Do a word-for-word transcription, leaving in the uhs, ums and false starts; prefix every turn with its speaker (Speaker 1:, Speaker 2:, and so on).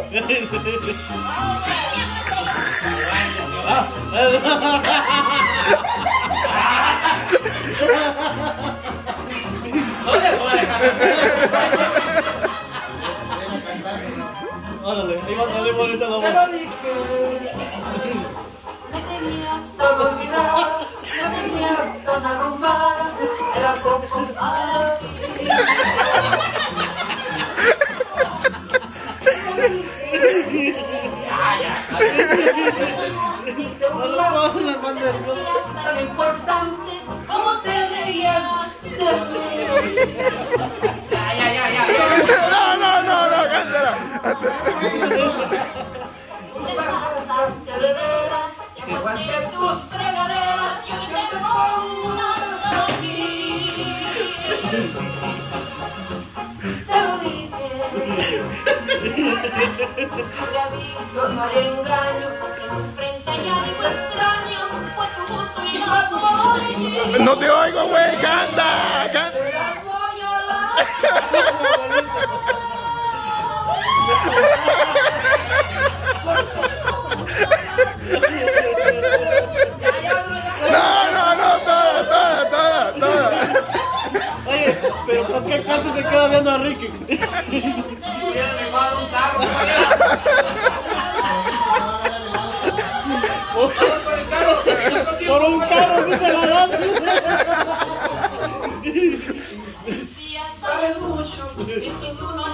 Speaker 1: Órale, ahí va, dale bonita la voz.
Speaker 2: Te lo dije. Me tenías todo olvidado, me tenías tan arrumbada, era poco para ti. Ya, ya,
Speaker 1: No lo puedo hacer más nervioso.
Speaker 2: tan importante como te reías de mí. Ya, ya, ya, ya.
Speaker 3: No, no, no, no, cántala.
Speaker 2: Te pasaste de veras, aguanté tus fregaderas y hoy me pongas aquí. Te lo dije. Te aviso, no hay engaño, si enfrente hay algo extraño, fue tu gusto y no por ti.
Speaker 3: No te oigo, güey, canta, canta.
Speaker 2: Te las voy a dar.
Speaker 3: No, no, no, toda, toda, toda, toda.
Speaker 1: Oye, pero ¿por qué Canto se queda viendo a Ricky?
Speaker 2: Hubiera rifado un carro.
Speaker 1: Por un carro sí se la dan.
Speaker 2: Sabes mucho y sin tú no